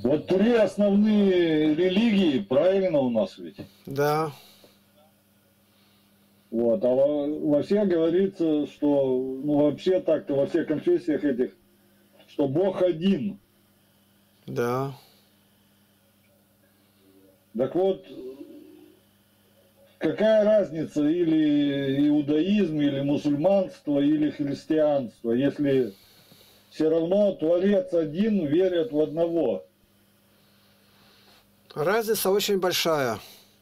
Вот три основные религии, правильно у нас ведь? Да. Вот, а во всех говорится, что, ну вообще так-то во всех конфессиях этих, что Бог один. Да. Так вот, какая разница, или иудаизм, или мусульманство, или христианство, если все равно Творец один, верят в одного? Разница очень большая.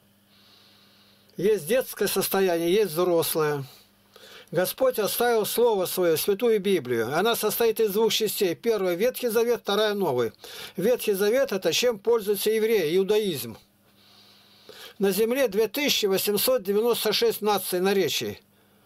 Есть детское состояние, есть взрослое. Господь оставил Слово Свое, Святую Библию. Она состоит из двух частей. Первая – Ветхий Завет, вторая – Новый. Ветхий Завет – это чем пользуются евреи, иудаизм. На земле 2896 наций наречий.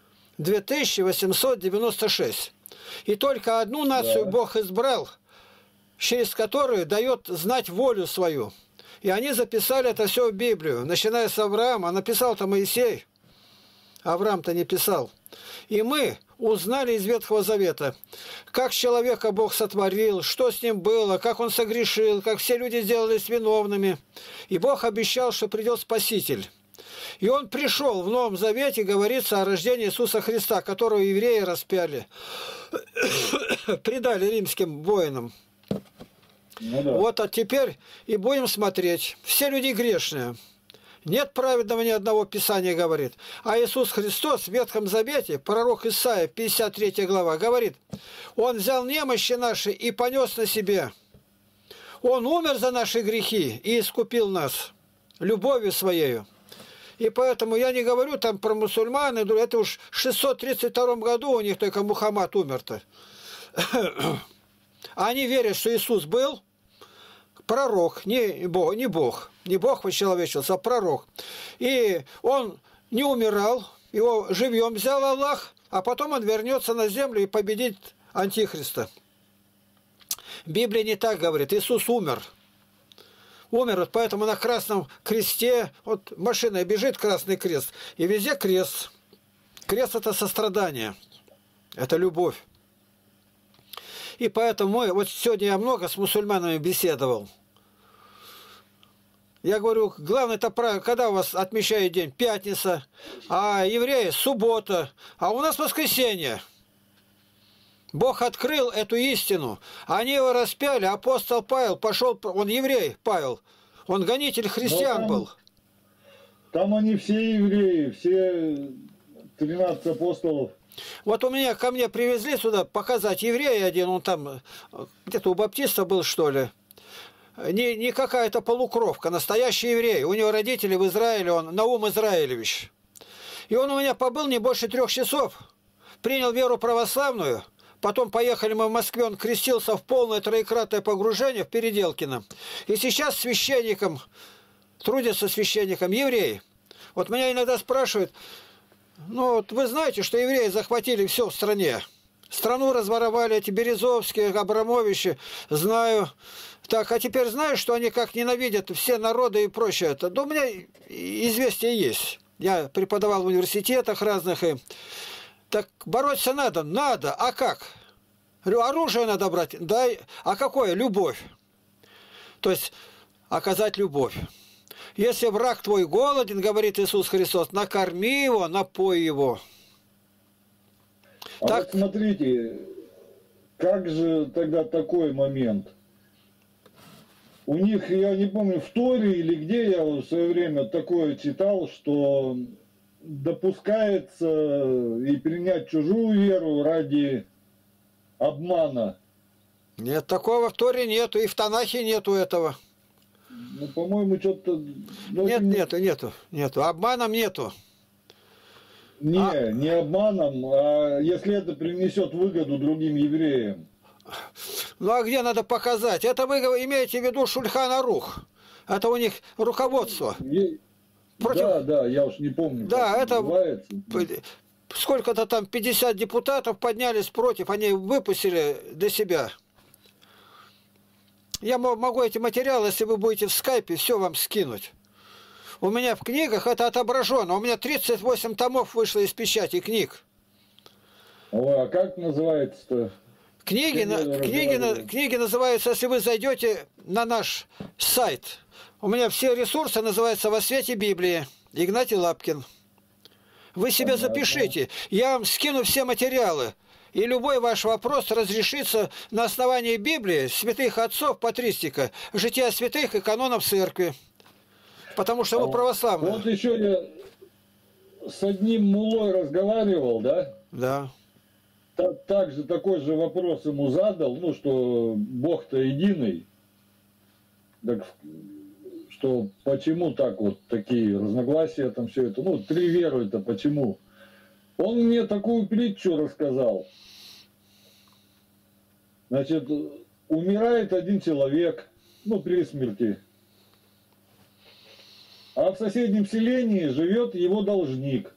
2896. И только одну нацию Бог избрал, через которую дает знать волю свою. И они записали это все в Библию, начиная с Авраама. Написал-то Моисей. Авраам-то не писал. И мы узнали из Ветхого Завета, как человека Бог сотворил, что с ним было, как он согрешил, как все люди сделались виновными. И Бог обещал, что придет Спаситель. И он пришел. В Новом Завете говорится о рождении Иисуса Христа, которого евреи распяли, предали римским воинам. Ну, да. Вот, а теперь и будем смотреть. Все люди грешные. Нет праведного ни одного, Писания говорит. А Иисус Христос в Ветхом Завете, пророк Исаия, 53 глава, говорит: Он взял немощи наши и понес на себе. Он умер за наши грехи и искупил нас любовью Своею. И поэтому я не говорю там про мусульман, это уж в 632 году у них только Мухаммад умер-то. Они верят, что Иисус был пророк, не Бог почеловечился, а пророк. И он не умирал, его живьем взял Аллах, а потом он вернется на землю и победит Антихриста. Библия не так говорит. Иисус умер. Умер, вот поэтому на красном кресте, вот машина бежит, красный крест, и везде крест. Крест – это сострадание, это любовь. И поэтому вот сегодня я много с мусульманами беседовал. Я говорю, главное-то правило, когда у вас отмечают день? Пятница, а евреи – суббота, а у нас воскресенье. Бог открыл эту истину. Они его распяли. Апостол Павел пошел, он еврей, Павел, он гонитель христиан был. Там они все евреи, все 13 апостолов. Вот у меня, ко мне привезли сюда показать еврея один, он там где-то у баптиста был, что ли. Не какая-то полукровка, настоящий еврей. У него родители в Израиле, он Наум Израилевич. И он у меня побыл не больше 3 часов. Принял веру православную. Потом поехали мы в Москве, он крестился в полное троекратное погружение в Переделкино. И сейчас священником, трудится священником, еврей. Вот меня иногда спрашивают, ну вот вы знаете, что евреи захватили все в стране. Страну разворовали эти Березовские, Абрамовичи, знаю. Так, а теперь знаю, что они как ненавидят все народы и прочее. Да у меня известие есть. Я преподавал в университетах разных. И... Так бороться надо? Надо. А как? Оружие надо брать? Да. А какое? Любовь. То есть оказать любовь. Если враг твой голоден, говорит Иисус Христос, накорми его, напой его. А так... вот смотрите, как же тогда такой момент? У них, я не помню, в Торе или где я в свое время такое читал, что допускается и принять чужую веру ради обмана. Нет, такого в Торе нету, и в Танахе нету этого. Ну, по-моему, что-то... Нету. Обманом нету. Не обманом, а если это принесет выгоду другим евреям. Ну, а где надо показать? Это вы имеете в виду Шульхан Арух. Это у них руководство. Против... Да, я уж не помню. Да, это называется. Сколько-то там 50 депутатов поднялись против, они выпустили для себя. Я могу эти материалы, если вы будете в скайпе, все вам скинуть. У меня в книгах это отображено. У меня 38 томов вышло из печати книг. Ой, а как называется-то? Книги называются, если вы зайдете на наш сайт, у меня все ресурсы называются «Во свете Библии». Игнатий Лапкин. Вы себе запишите. Я вам скину все материалы. И любой ваш вопрос разрешится на основании Библии, святых отцов, патристика, жития святых и канонов церкви. Потому что мы православные. Вот еще я с одним мулой разговаривал, да? Да. Также такой же вопрос ему задал, ну, что Бог-то единый. Так, что почему так вот такие разногласия там все это, ну, три веры это почему? Он мне такую притчу рассказал. Значит, умирает один человек, ну, при смерти. А в соседнем селении живет его должник.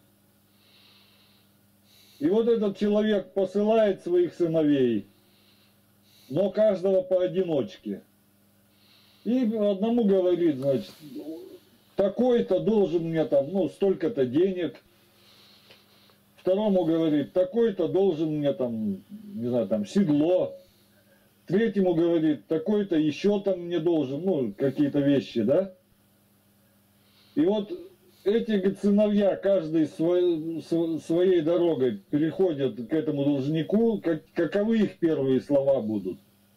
И вот этот человек посылает своих сыновей, но каждого поодиночке. И одному говорит, значит, такой-то должен мне там, ну, столько-то денег. Второму говорит, такой-то должен мне там, не знаю, там, седло. Третьему говорит, такой-то еще там мне должен, ну, какие-то вещи, да. И вот эти сыновья, каждый своей дорогой переходят к этому должнику, каковы их первые слова будут?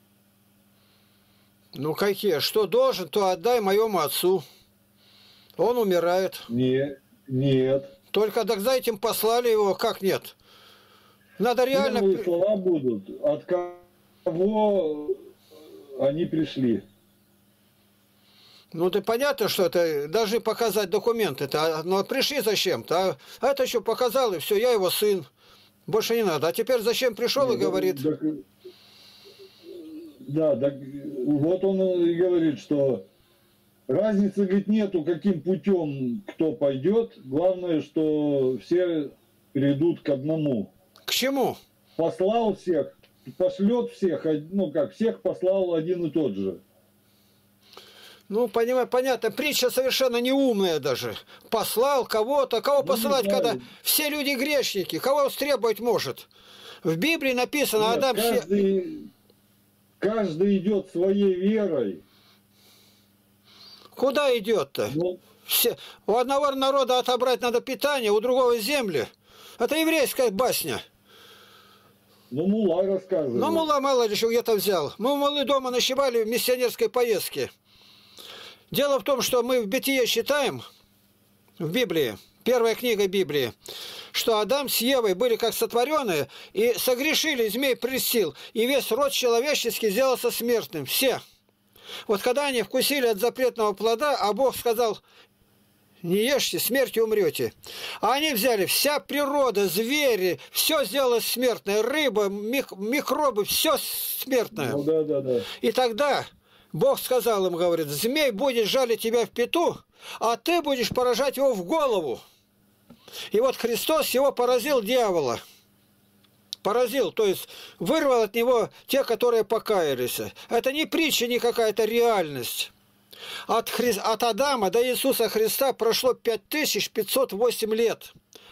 Ну какие? Что должен, то отдай моему отцу. Он умирает. Нет. Только тогда этим послали его, как нет? Надо реально... Первые слова будут, от кого они пришли. Ну, ты понятно, что это, должны показать документы-то, но пришли зачем-то, а это еще показал, и все, я его сын, больше не надо. А теперь зачем пришел и говорит? Да, вот он и говорит, что разницы, говорит, нету, каким путем кто пойдет, главное, что все придут к одному. К чему? Послал всех, пошлет всех, ну как, всех послал один и тот же. Ну, понимаю, понятно, притча совершенно неумная даже. Послал кого-то, кого посылать, когда все люди грешники, кого требовать может. В Библии написано, нет, Адам... Каждый идет своей верой. Куда идет-то? Ну, у одного народа отобрать надо питание, у другого земли. Это еврейская басня. Ну, мулла рассказывает. Ну, мулла мало ли еще где-то взял. Мы у муллы дома ночевали в миссионерской поездке. Дело в том, что мы в Бытие считаем, в Библии, первая книга Библии, что Адам с Евой были как сотворенные, и согрешили, змей прельстил, и весь род человеческий сделался смертным. Все. Вот когда они вкусили от запретного плода, а Бог сказал, не ешьте, смертью умрете. А они взяли, вся природа, звери, все сделалось смертное, рыба, микробы, все смертное. Ну, да. И тогда Бог сказал им, говорит, змей будет жалить тебя в пяту, а ты будешь поражать его в голову. И вот Христос его поразил, дьявола. Поразил, то есть вырвал от него те, которые покаялись. Это не притча, не какая-то реальность. От Адама до Иисуса Христа прошло 5508 лет.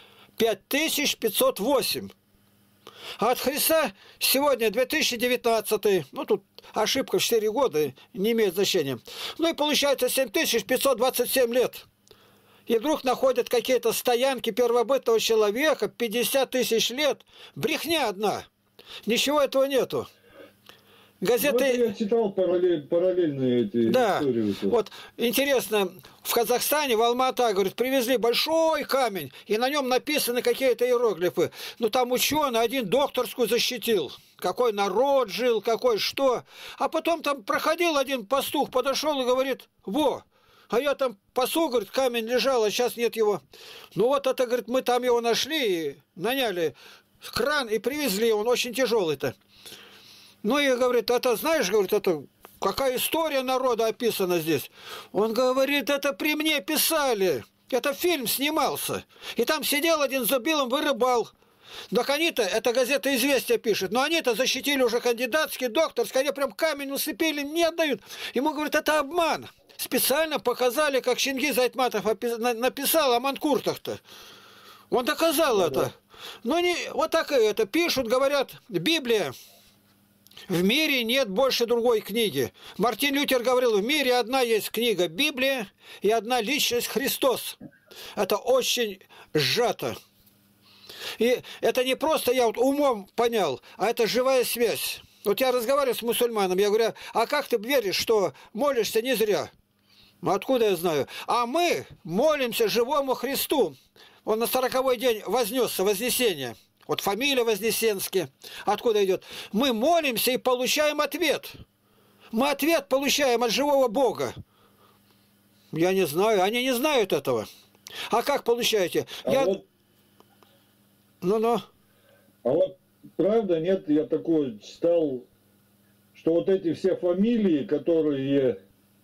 5508. А от Христа сегодня 2019, ну тут ошибка в 4 года, не имеет значения. Ну и получается 7527 лет. И вдруг находят какие-то стоянки первобытного человека, 50 тысяч лет. Брехня одна. Ничего этого нету. Газеты... Вот я читал параллельные эти истории. Вот интересно, в Казахстане, в Алма-Ата, говорит, привезли большой камень, и на нем написаны какие-то иероглифы. Ну там ученый один докторскую защитил. Какой народ жил, какой что. А потом там проходил один пастух, подошел и говорит, во, а я там пасу, говорит, камень лежал, а сейчас нет его. Ну вот это, говорит, мы там его нашли, и наняли кран и привезли, он очень тяжелый-то. Ну и говорит, это знаешь, говорит, это какая история народа описана здесь. Он говорит, это при мне писали, это фильм снимался. И там сидел один зубилом, вырыбал. Так они-то, это газета «Известия» пишет, но они-то защитили уже кандидатский, докторский, они прям камень усыпили, не отдают. Ему говорят, это обман. Специально показали, как Чингиз Айтматов написал о манкуртах-то. Он доказал это. Но не, вот так и это пишут, говорят, Библия. В мире нет больше другой книги. Мартин Лютер говорил, в мире одна есть книга Библия и одна личность Христос. Это очень сжато. И это не просто я вот умом понял, а это живая связь. Вот я разговариваю с мусульманом, я говорю, а как ты веришь, что молишься не зря? Откуда я знаю? А мы молимся живому Христу. Он на 40-й день вознесся, вознесение. Вот фамилия Вознесенский. Откуда идет? Мы молимся и получаем ответ. Мы ответ получаем от живого Бога. Я не знаю, они не знают этого. А как получаете? Ну-ну. А вот правда, нет, я такое читал, что вот эти все фамилии, которые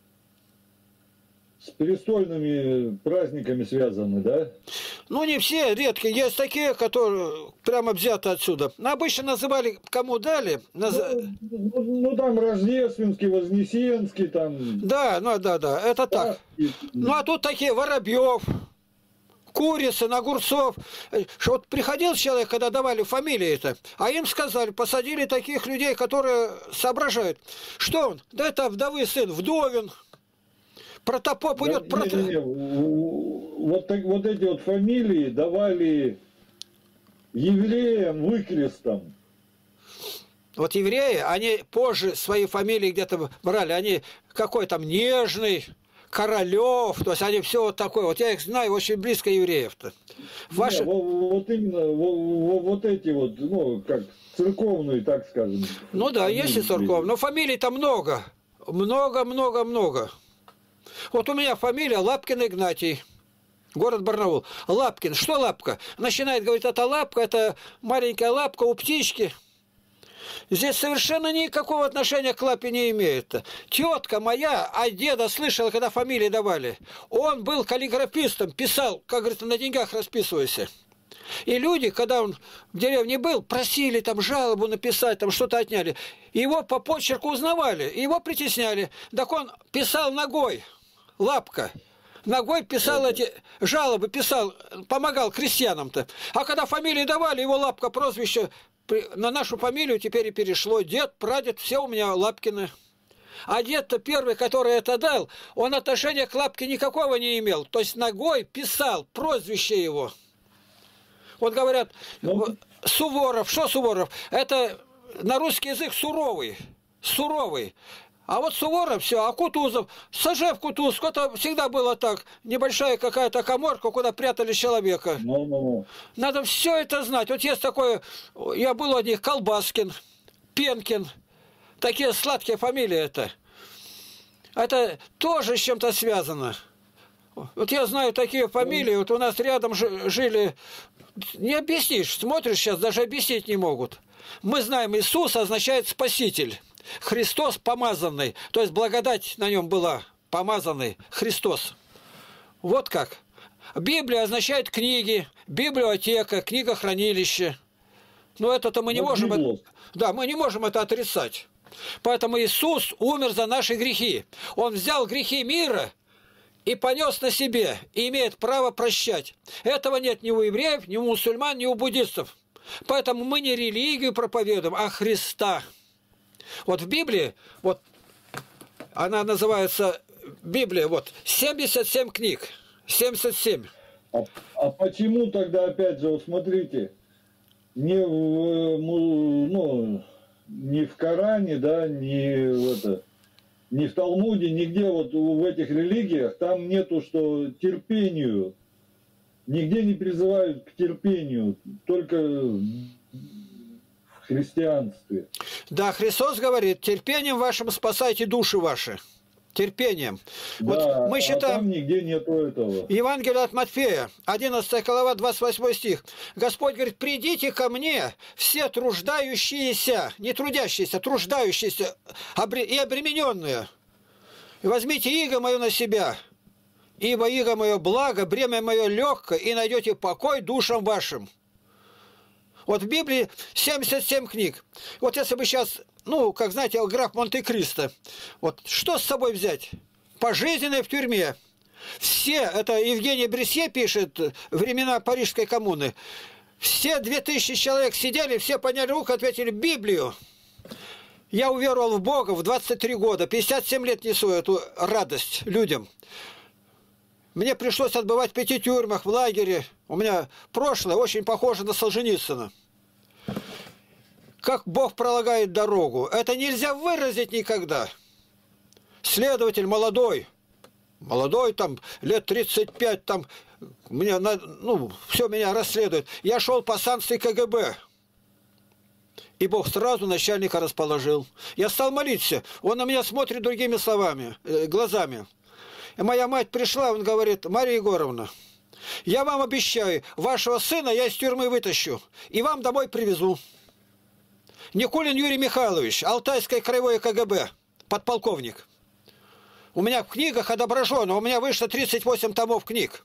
с престольными праздниками связаны, да? Ну, не все, редкие. Есть такие, которые прямо взяты отсюда. Но обычно называли, кому дали. Ну, там Рождественский, Вознесенский, там... Да, это так. Ну, а тут такие Воробьев, Курицын, Огурцов. Что вот приходил человек, когда давали фамилии это, а им сказали, посадили таких людей, которые соображают. Что он? Да это вдовый сын, Вдовин. Протопоп идет... Вот эти вот фамилии давали евреям выкрестом. Вот евреи, они позже свои фамилии где-то брали. Они какой там Нежный, Королев, то есть они все вот такое. Вот я их знаю очень близко евреев-то. Ваши... Вот именно вот эти вот, ну, как церковные, так скажем. Ну да, есть и церковные, но фамилий-то много. Много. Вот у меня фамилия Лапкин Игнатий, город Барнаул. Лапкин. Что лапка? Начинает говорить, это лапка, это маленькая лапка у птички. Здесь совершенно никакого отношения к лапе не имеет. Тетка моя от деда слышала, когда фамилии давали. Он был каллиграфистом, писал, как говорится, на деньгах расписывайся. И люди, когда он в деревне был, просили там жалобу написать, там что-то отняли. Его по почерку узнавали, его притесняли. Так он писал ногой, лапка. Ногой писал эти жалобы, писал, помогал крестьянам-то. А когда фамилии давали, его лапка, прозвище, на нашу фамилию теперь и перешло. Дед, прадед, все у меня Лапкины. А дед-то первый, который это дал, он отношения к лапке никакого не имел. То есть ногой писал прозвище его. Вот говорят, Суворов, что Суворов? Это на русский язык суровый. А вот Суворов, все, а Кутузов, сажай в Кутузовку, это всегда было так. Небольшая какая-то каморка, куда прятали человека. Надо все это знать. Вот есть такое, я был у них, Колбаскин, Пенкин. Такие сладкие фамилии это. Это тоже с чем-то связано. Вот я знаю такие фамилии, вот у нас рядом жили, не объяснишь, смотришь сейчас, даже объяснить не могут. Мы знаем, Иисус означает Спаситель. Христос помазанный, то есть благодать на нем была, помазанный Христос. Вот как. Библия означает книги, библиотека, книгохранилище. Но это-то мы не можем... Да, мы не можем это отрицать. Поэтому Иисус умер за наши грехи. Он взял грехи мира и понес на себе, и имеет право прощать. Этого нет ни у евреев, ни у мусульман, ни у буддистов. Поэтому мы не религию проповедуем, а Христа. Вот в Библии, вот она называется Библия, вот 77 книг, 77. А почему тогда, опять же, вот смотрите, не в Коране, да, не в Талмуде, нигде вот в этих религиях, там нету, что терпению, нигде не призывают к терпению, только в христианстве. Да, Христос говорит, терпением вашим спасайте души ваши. Терпением. Да, вот мы считаем, там нигде нету этого. Евангелие от Матфея, 11 глава, 28 стих. Господь говорит, придите ко мне, все труждающиеся, не трудящиеся, труждающиеся и обремененные. И возьмите иго мое на себя, ибо иго мое благо, бремя мое легкое, и найдете покой душам вашим. Вот в Библии 77 книг. Вот если бы сейчас, как знаете, граф Монте-Кристо, вот что с собой взять? Пожизненное в тюрьме. Все, это Евгений Бресье пишет, времена Парижской коммуны, все 2000 человек сидели, все подняли руку, ответили Библию. Я уверовал в Бога в 23 года, 57 лет несу эту радость людям. Мне пришлось отбывать в 5 тюрьмах, в лагере. У меня прошлое очень похоже на Солженицына. Как Бог пролагает дорогу, это нельзя выразить никогда. Следователь молодой, там, лет 35, там, мне, все меня расследует. Я шел по санкции КГБ. И Бог сразу начальника расположил. Я стал молиться. Он на меня смотрит другими глазами. И моя мать пришла, он говорит: Мария Егоровна, я вам обещаю, вашего сына я из тюрьмы вытащу и вам домой привезу. Никулин Юрий Михайлович, Алтайское краевое КГБ, подполковник. У меня в книгах отображено, у меня вышло 38 томов книг.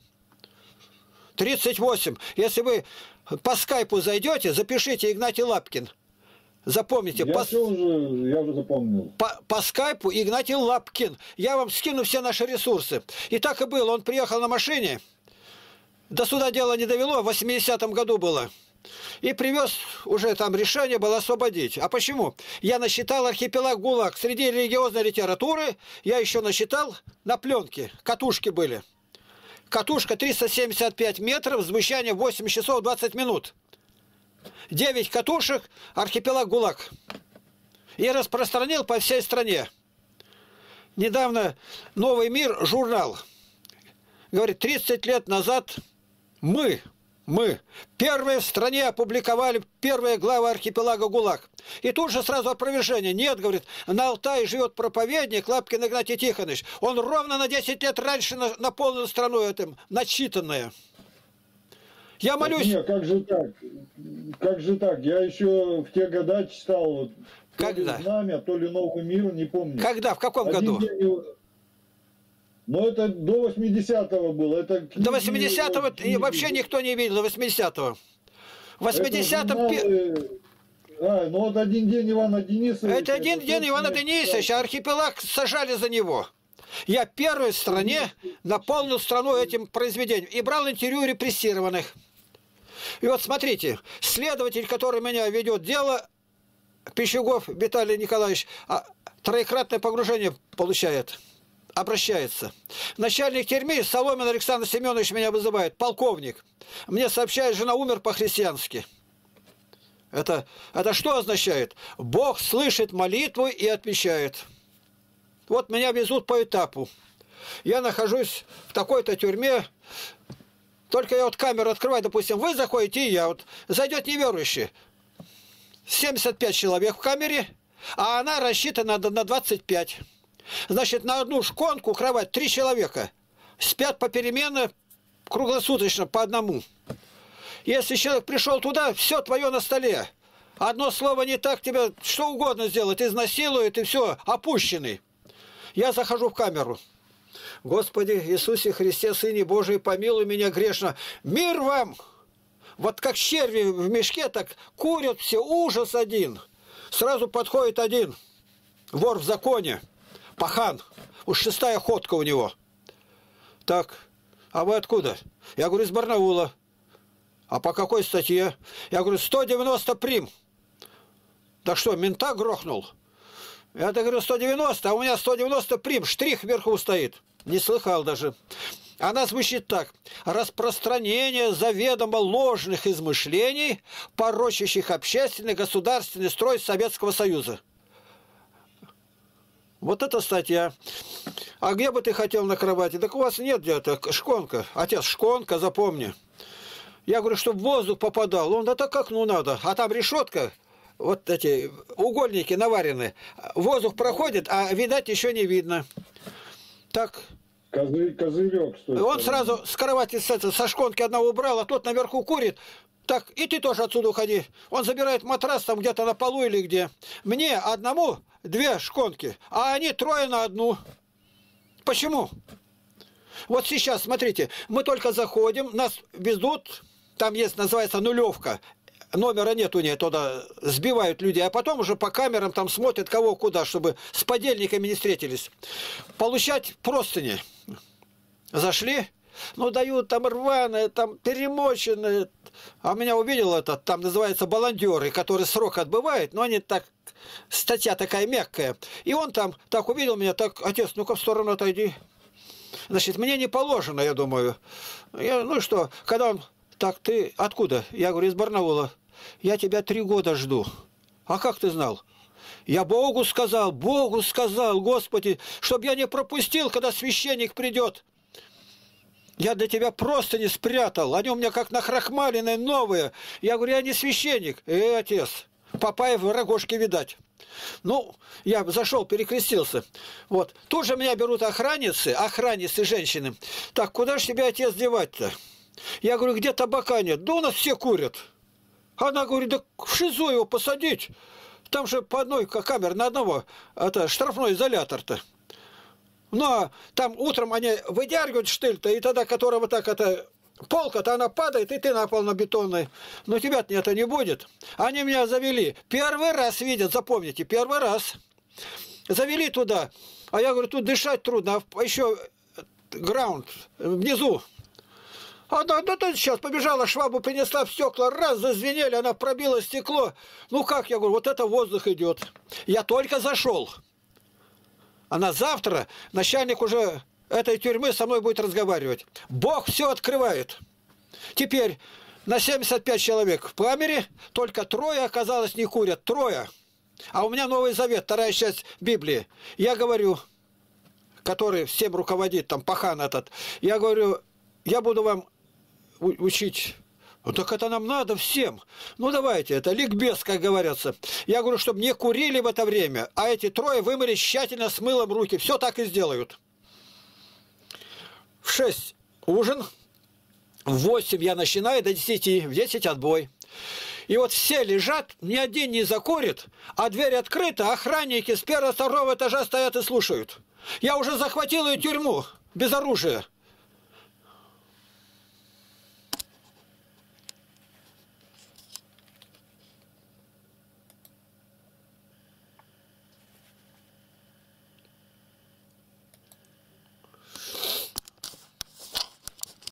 38. Если вы по скайпу зайдете, запишите Игнатий Лапкин. Запомните. Я уже запомнил. По скайпу Игнатий Лапкин. Я вам скину все наши ресурсы. И так и было. Он приехал на машине. До суда дело не довело. В 80-м году было. И привез, уже там решение было освободить. А почему? Я насчитал архипелаг ГУЛАГ. Среди религиозной литературы я еще насчитал на пленке. Катушки были. Катушка 375 метров, звучание 8 часов 20 минут. 9 катушек, архипелаг ГУЛАГ. И распространил по всей стране. Недавно «Новый мир» журнал говорит: 30 лет назад мы первые в стране опубликовали первые главы архипелага ГУЛАГ. И тут же сразу опровержение. Нет, говорит, на Алтае живет проповедник Лапкин Игнатий Тихонович. Он ровно на 10 лет раньше наполнил страну этим, начитанное. Я молюсь... Нет, как же так? Как же так? Я еще в те года читал Когда? То ли «Знамя», то ли «Новый мир», не помню. Когда? В каком году? Но это до 80-го было. Это до 80-го вообще никто не видел, до 80-го. В 80-м... ну вот «Один день Ивана Денисовича». Это «Один день Ивана Денисовича», архипелаг сажали за него. Я первый в стране наполнил страну этим произведением и брал интервью репрессированных. И вот смотрите, следователь, который меня ведет дело, Пищугов Виталий Николаевич, троекратное погружение получает, обращается. Начальник тюрьмы Соломин Александр Семенович меня вызывает, полковник. Мне сообщает, жена умер по-христиански. Это что означает? Бог слышит молитву и отвечает. Вот меня везут по этапу. Я нахожусь в такой-то тюрьме. Только я вот камеру открываю, допустим, вы заходите, и я вот. Зайдет неверующий. 75 человек в камере, а она рассчитана на 25. Значит, на одну шконку кровать 3 человека. Спят попеременно, круглосуточно, по одному. Если человек пришел туда, все твое на столе. Одно слово не так, тебя что угодно сделают, изнасилуют, и все, опущенный. Я захожу в камеру. Господи Иисусе Христе, Сыне Божий, помилуй меня грешно. Мир вам! Вот как черви в мешке, так курят все, ужас один. Сразу подходит один, вор в законе, пахан. Уж 6-я ходка у него. Так, а вы откуда? Я говорю, из Барнаула. А по какой статье? Я говорю, 190 прим. Да что, мента грохнул? Я говорю, 190, а у меня 190 прим, штрих вверху стоит. Не слыхал даже. Она звучит так. Распространение заведомо ложных измышлений, порочащих общественный государственный строй Советского Союза. Вот эта статья. А где бы ты хотел на кровати? Так у вас нет где-то шконка. Отец, шконка, запомни. Я говорю, чтобы воздух попадал. Он, да так как ну надо. А там решетка, вот эти угольники наварены. Воздух проходит, а видать еще не видно. Так. Козырек стоит. Он сразу с кровати со шконки одного убрал, а тот наверху курит. Так, и ты тоже отсюда уходи. Он забирает матрас там где-то на полу или где. Мне одному 2 шконки, а они 3 на 1. Почему? Вот сейчас, смотрите, мы только заходим, нас везут, там есть, называется, нулевка. Номера нет у нее, туда сбивают людей, а потом уже по камерам там смотрят кого куда, чтобы с подельниками не встретились. Получать простыни. Зашли, Ну, дают там рваное, там перемоченное. А меня увидел этот, там называется баландеры, который срок отбывает, но они так, статья такая мягкая. И он там так увидел меня, так, отец, ну-ка в сторону отойди. Значит, мне не положено, я думаю. Ну что, когда он, так, ты откуда? Я говорю, из Барнаула. Я тебя 3 года жду. А как ты знал? Я Богу сказал, Господи, чтобы я не пропустил, когда священник придет. Я для тебя просто не спрятал. Они у меня как нахрахмаленные, новые. Я говорю, я не священник. Отец, Папаев в рогожке видать. Ну, я зашел, перекрестился. Вот. Тут же меня берут охранницы женщины. Так, куда же тебя, отец, девать-то? Я говорю, где табака нет? Да у нас все курят. Она говорит, да в ШИЗО его посадить. Там же по одной камере на одного, это штрафной изолятор-то. Но там утром они выдергивают штыль-то, и тогда, которого так это полка-то она падает, и ты на пол на бетонный. Но тебя-то это не будет. Они меня завели. Первый раз видят, запомните, первый раз. Завели туда. А я говорю, тут дышать трудно, а еще граунд внизу. Она сейчас побежала, швабру принесла в стекла, раз, зазвенели, она пробила стекло. Ну как, я говорю, вот это воздух идет. Я только зашел. А на завтра начальник уже этой тюрьмы со мной будет разговаривать. Бог все открывает. Теперь на 75 человек в камере, только 3 оказалось не курят. 3. А у меня Новый Завет, 2 часть Библии. Я говорю, который всем руководит, там пахан этот, я говорю, я буду вам учить. Ну, так это нам надо всем. Ну, давайте, это ликбез, как говорится. Я говорю, чтобы не курили в это время, а эти 3 вымылись тщательно с мылом руки. Все так и сделают. В 6 ужин, в 8 я начинаю, до 10, в 10 отбой. И вот все лежат, ни один не закурит, а дверь открыта, охранники с 1-2 этажа стоят и слушают. Я уже захватил ее тюрьму без оружия.